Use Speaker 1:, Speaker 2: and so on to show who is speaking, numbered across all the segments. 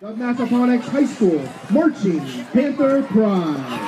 Speaker 1: The Massaponax High School Marching Panther Pride.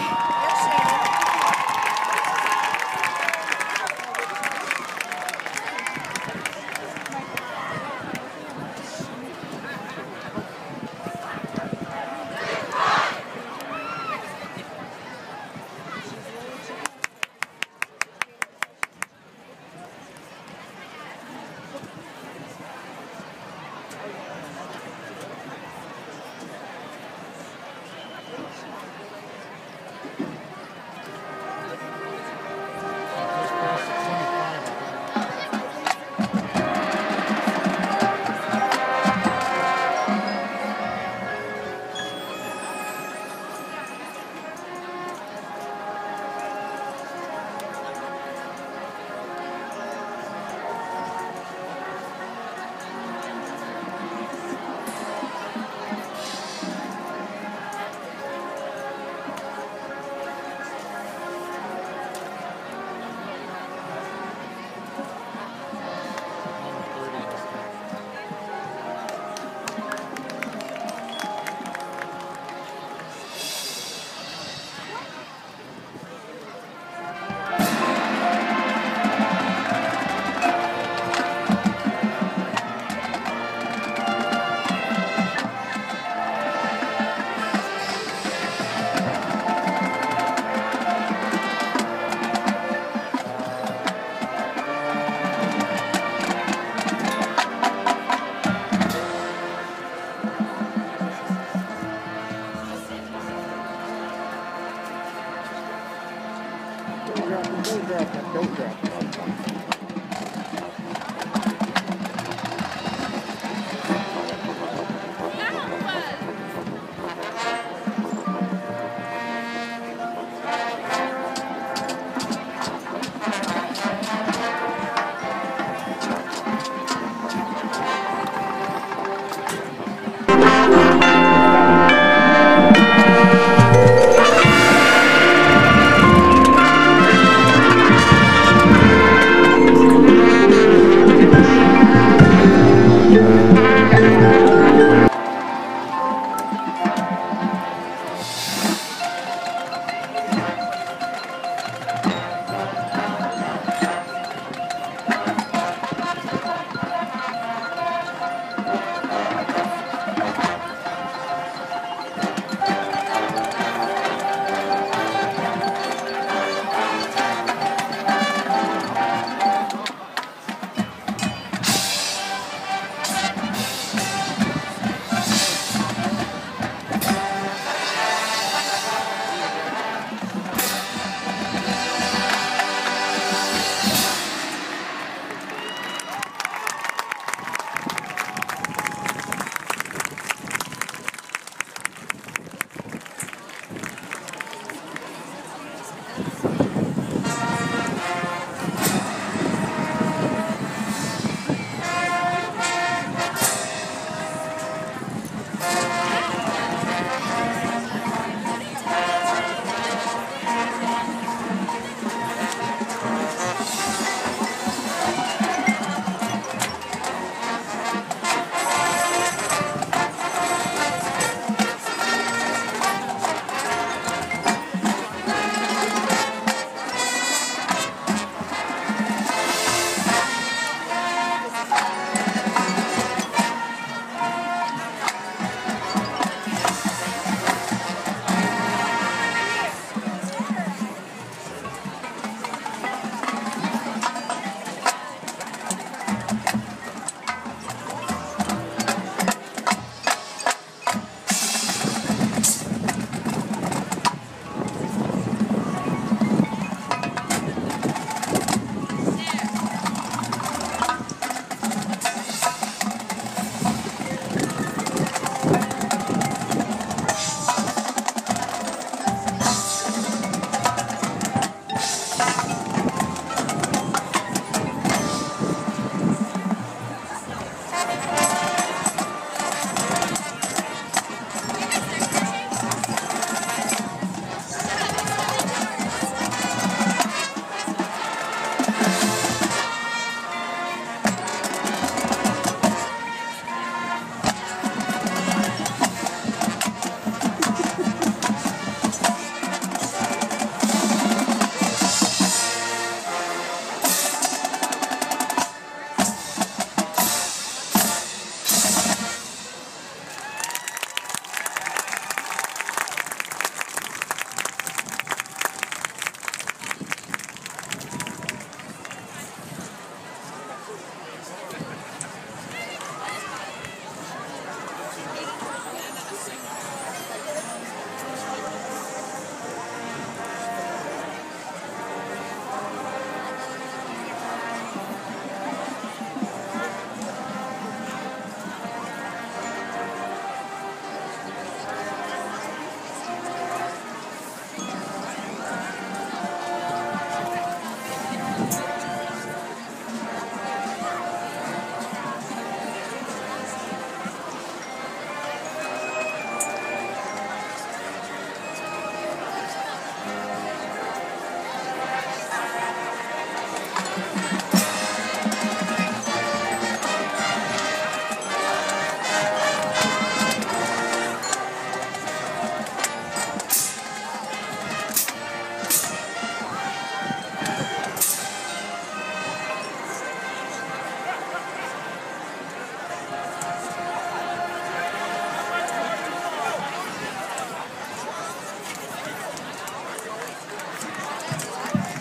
Speaker 2: Don't drop it.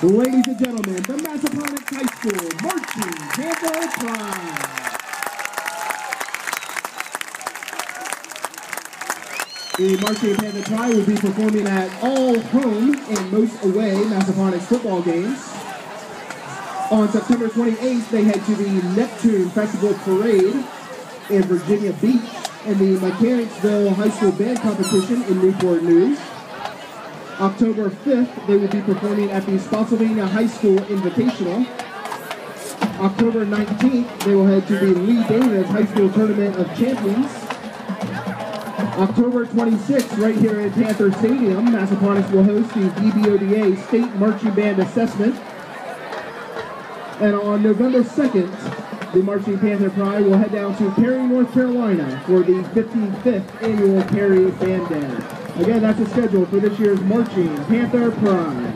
Speaker 1: Ladies and gentlemen, the Massaponax High School Marching Panther Pride. The Marching Panther Pride will be performing at all home and most away Massaponax football games. On September 28th, they head to the Neptune Festival Parade in Virginia Beach and the Mechanicsville High School Band Competition in Newport News. October 5th, they will be performing at the Spotsylvania High School Invitational. October 19th, they will head to the Lee Davis High School Tournament of Champions. October 26th, right here at Panther Stadium, Massaponax will host the DBODA State Marching Band Assessment. And on November 2nd, the Marching Panther Pride will head down to Cary, North Carolina for the 55th Annual Cary Band Day. Again, that's the schedule for this year's Marching Panther Pride.